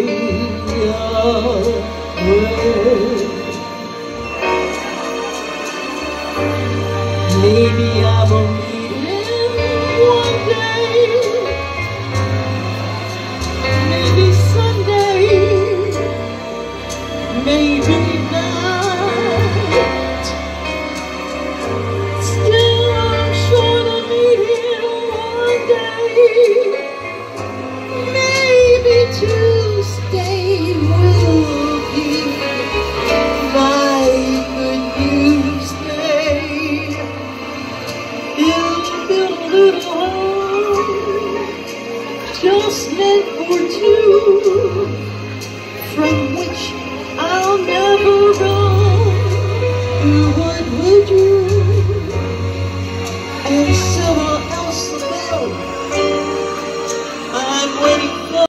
away. Maybe I will meet him one day, maybe someday, maybe not. Still I'm sure to meet him one day, maybe to stay will be my good news day. Build a little home just meant for two from